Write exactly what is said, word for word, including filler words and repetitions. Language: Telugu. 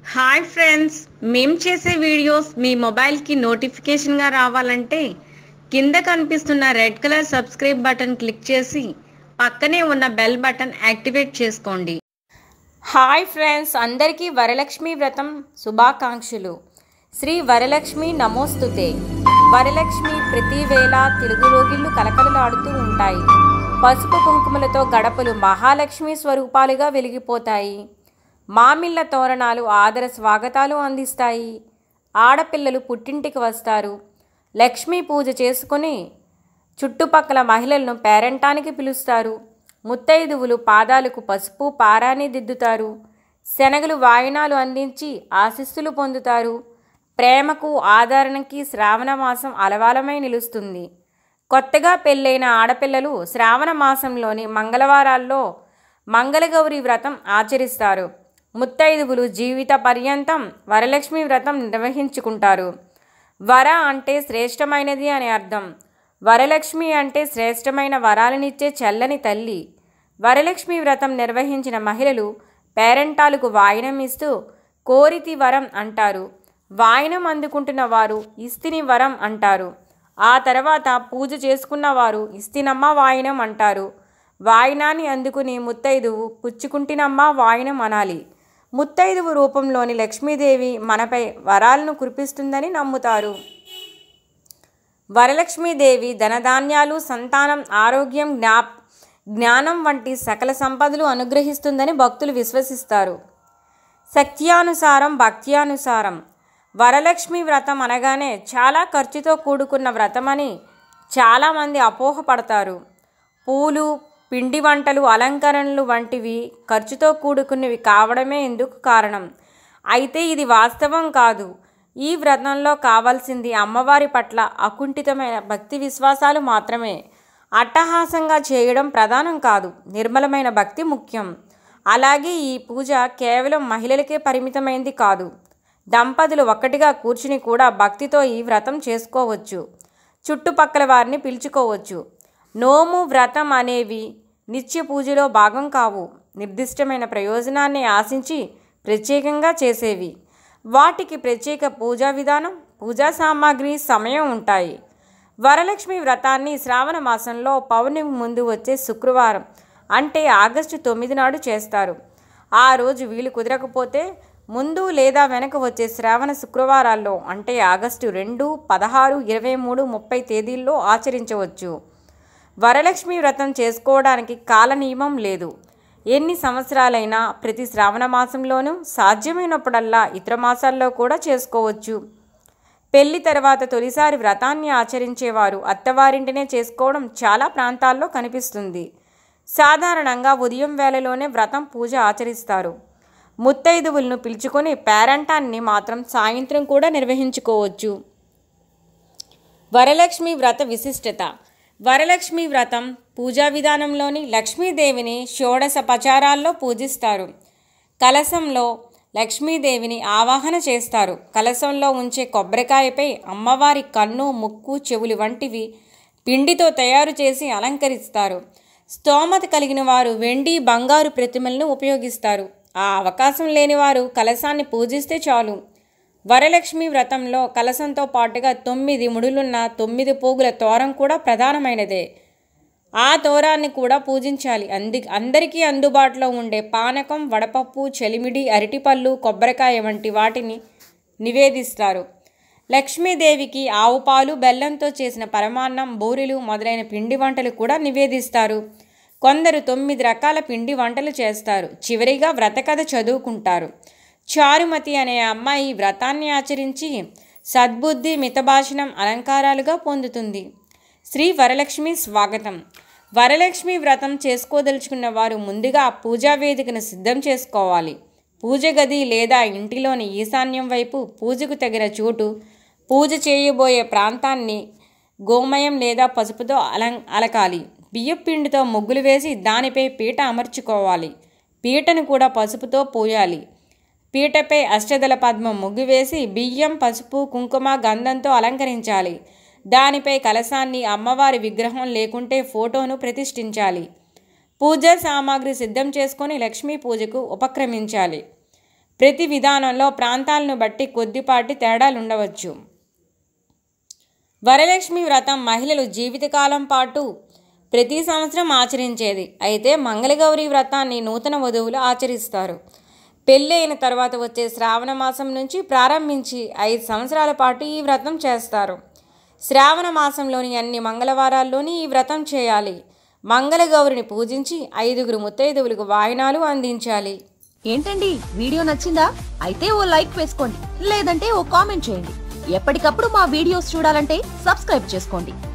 హాయ్ ఫ్రెండ్స్, మేము చేసే వీడియోస్ మీ మొబైల్కి నోటిఫికేషన్గా రావాలంటే కింద కనిపిస్తున్న red colour subscribe button click చేసి పక్కనే ఉన్న బెల్ బటన్ యాక్టివేట్ చేసుకోండి. హాయ్ ఫ్రెండ్స్, అందరికీ వరలక్ష్మి వ్రతం శుభాకాంక్షలు. శ్రీ వరలక్ష్మి నమోస్తుతే. వరలక్ష్మి ప్రతి వేళ తెలుగు రోగిళ్ళు కలకలలాడుతూ ఉంటాయి. పసుపు కుంకుమలతో గడపలు మహాలక్ష్మి స్వరూపాలుగా వెలిగిపోతాయి. మామిళ్ళ తోరణాలు ఆదర స్వాగతాలు అందిస్తాయి. ఆడపిల్లలు పుట్టింటికి వస్తారు. లక్ష్మీ పూజ చేసుకుని చుట్టుపక్కల మహిళలను పేరంటానికి పిలుస్తారు. ముత్తైదువులు పాదాలకు పసుపు పారాని దిద్దుతారు. శనగలు వాయినాలు అందించి ఆశీస్సులు పొందుతారు. ప్రేమకు ఆదరణకి శ్రావణ మాసం అలవాలమై నిలుస్తుంది. కొత్తగా పెళ్ళైన ఆడపిల్లలు శ్రావణ మాసంలోని మంగళవారాల్లో మంగళగౌరి వ్రతం ఆచరిస్తారు. ముత్తైదువులు జీవిత పర్యంతం వరలక్ష్మి వ్రతం నిర్వహించుకుంటారు. వర అంటే శ్రేష్టమైనది అని అర్థం. వరలక్ష్మి అంటే శ్రేష్టమైన వరాలనిచ్చే చల్లని తల్లి. వరలక్ష్మి వ్రతం నిర్వహించిన మహిళలు పేరెంటాలకు వాయినం ఇస్తూ కోరితి వరం అంటారు. వాయినం అందుకుంటున్న వారు ఇస్తిని వరం అంటారు. ఆ తర్వాత పూజ చేసుకున్న వారు ఇస్తినమ్మ వాయినం అంటారు. వాయినాన్ని అందుకుని ముత్తైదువు పుచ్చుకుంటినమ్మ వాయినం అనాలి. ముత్తైదువు రూపంలోని లక్ష్మీదేవి మనపై వరాలను కురిపిస్తుందని నమ్ముతారు. వరలక్ష్మీదేవి ధనధాన్యాలు, సంతానం, ఆరోగ్యం, జ్ఞా జ్ఞానం వంటి సకల సంపదలు అనుగ్రహిస్తుందని భక్తులు విశ్వసిస్తారు. శక్త్యానుసారం, భక్త్యానుసారం. వరలక్ష్మి వ్రతం అనగానే చాలా ఖర్చుతో కూడుకున్న వ్రతమని చాలామంది అపోహపడతారు. పూలు, పిండి వంటలు, అలంకరణలు వంటివి ఖర్చుతో కూడుకున్నవి కావడమే ఇందుకు కారణం. అయితే ఇది వాస్తవం కాదు. ఈ వ్రతంలో కావాల్సింది అమ్మవారి పట్ల అకుంఠితమైన భక్తి విశ్వాసాలు మాత్రమే. అట్టహాసంగా చేయడం ప్రధానం కాదు, నిర్మలమైన భక్తి ముఖ్యం. అలాగే ఈ పూజ కేవలం మహిళలకే పరిమితమైంది కాదు. దంపతులు ఒక్కటిగా కూర్చుని కూడా భక్తితో ఈ వ్రతం చేసుకోవచ్చు. చుట్టుపక్కల వారిని పిలుచుకోవచ్చు. నోము, వ్రతం అనేవి నిత్య పూజలో భాగం కావు. నిర్దిష్టమైన ప్రయోజనాన్ని ఆశించి ప్రత్యేకంగా చేసేవి. వాటికి ప్రత్యేక పూజా విధానం, పూజా సామాగ్రి, సమయం ఉంటాయి. వరలక్ష్మి వ్రతాన్ని శ్రావణ మాసంలో పౌర్ణమి ముందు వచ్చే శుక్రవారం అంటే ఆగస్టు తొమ్మిది నాడు చేస్తారు. ఆ రోజు వీలు కుదరకపోతే ముందు లేదా వెనక వచ్చే శ్రావణ శుక్రవారాల్లో అంటే ఆగస్టు రెండు, పదహారు, ఇరవై మూడు, ముప్పై తేదీల్లో ఆచరించవచ్చు. వరలక్ష్మి వ్రతం చేసుకోవడానికి కాల నియమం లేదు. ఎన్ని సంవత్సరాలైనా ప్రతి శ్రావణ మాసంలోనూ సాధ్యమైనప్పుడల్లా ఇతర మాసాల్లో కూడా చేసుకోవచ్చు. పెళ్లి తర్వాత తొలిసారి వ్రతాన్ని ఆచరించేవారు అత్తవారింటినే చేసుకోవడం చాలా ప్రాంతాల్లో కనిపిస్తుంది. సాధారణంగా ఉదయం వేళలోనే వ్రతం పూజ ఆచరిస్తారు. ముత్తైదువులను పిలుచుకొని పేరంటాన్ని మాత్రం సాయంత్రం కూడా నిర్వహించుకోవచ్చు. వరలక్ష్మి వ్రత విశిష్టత. వరలక్ష్మి వ్రతం పూజా విధానంలోని లక్ష్మీదేవిని షోడశ పచారాల్లో పూజిస్తారు. కలశంలో లక్ష్మీదేవిని ఆవాహన చేస్తారు. కలశంలో ఉంచే కొబ్బరికాయపై అమ్మవారి కన్ను, ముక్కు, చెవులు వంటివి పిండితో తయారు చేసి అలంకరిస్తారు. స్తోమత కలిగిన వారు వెండి, బంగారు ప్రతిమలను ఉపయోగిస్తారు. ఆ అవకాశం లేని వారు కలశాన్ని పూజిస్తే చాలు. వరలక్ష్మి వ్రతంలో కలశంతో పాటుగా తొమ్మిది ముడులున్న తొమ్మిది పోగుల తోరం కూడా ప్రధానమైనదే. ఆ తోరాన్ని కూడా పూజించాలి. అంది అందరికీ అందుబాటులో ఉండే పానకం, వడపప్పు, చలిమిడి, అరటిపళ్ళు, కొబ్బరికాయ వంటి వాటిని నివేదిస్తారు. లక్ష్మీదేవికి ఆవు పాలు, బెల్లంతో చేసిన పరమాన్నం, బూరెలు మొదలైన పిండి వంటలు కూడా నివేదిస్తారు. కొందరు తొమ్మిది రకాల పిండి వంటలు చేస్తారు. చివరిగా వ్రతకథ చదువుకుంటారు. చారుమతి అనే అమ్మాయి వ్రతాన్ని ఆచరించి సద్బుద్ధి, మితభాషణం, అలంకారాలుగా పొందుతుంది. శ్రీ వరలక్ష్మి స్వాగతం. వరలక్ష్మి వ్రతం చేసుకోదలుచుకున్న వారు ముందుగా పూజా వేదికను సిద్ధం చేసుకోవాలి. పూజ గది లేదా ఇంటిలోని ఈశాన్యం వైపు పూజకు తగిన చోటు, పూజ చేయబోయే ప్రాంతాన్ని గోమయం లేదా పసుపుతో అలం అలకాలి. బియ్యపిండితో ముగ్గులు వేసి దానిపై పీట అమర్చుకోవాలి. పీటను కూడా పసుపుతో పూయాలి. పీటపై అష్టదళ పద్మం ముగ్గు వేసి బియ్యం, పసుపు, కుంకుమ, గంధంతో అలంకరించాలి. దానిపై కలశాన్ని, అమ్మవారి విగ్రహం లేకుంటే ఫోటోను ప్రతిష్ఠించాలి. పూజా సామాగ్రి సిద్ధం చేసుకొని లక్ష్మీ పూజకు ఉపక్రమించాలి. ప్రతి విధానంలో ప్రాంతాలను బట్టి కొద్దిపాటి తేడాలుండవచ్చు. వరలక్ష్మి వ్రతం మహిళలు జీవితకాలం పాటు ప్రతి సంవత్సరం ఆచరించేది. అయితే మంగళగౌరి వ్రతాన్ని నూతన వధువులు ఆచరిస్తారు. పెళ్ళి అయిన తర్వాత వచ్చే శ్రావణ మాసం నుంచి ప్రారంభించి ఐదు సంవత్సరాల పాటు ఈ వ్రతం చేస్తారు. శ్రావణ మాసంలోని అన్ని మంగళవారాల్లోని ఈ వ్రతం చేయాలి. మంగళగౌరిని పూజించి ఐదుగురు ముత్తైదువులకు వాయినాలు అందించాలి. ఏంటండి, వీడియో నచ్చిందా? అయితే ఓ లైక్ వేసుకోండి, లేదంటే ఓ కామెంట్ చేయండి. ఎప్పటికప్పుడు మా వీడియోస్ చూడాలంటే సబ్స్క్రైబ్ చేసుకోండి.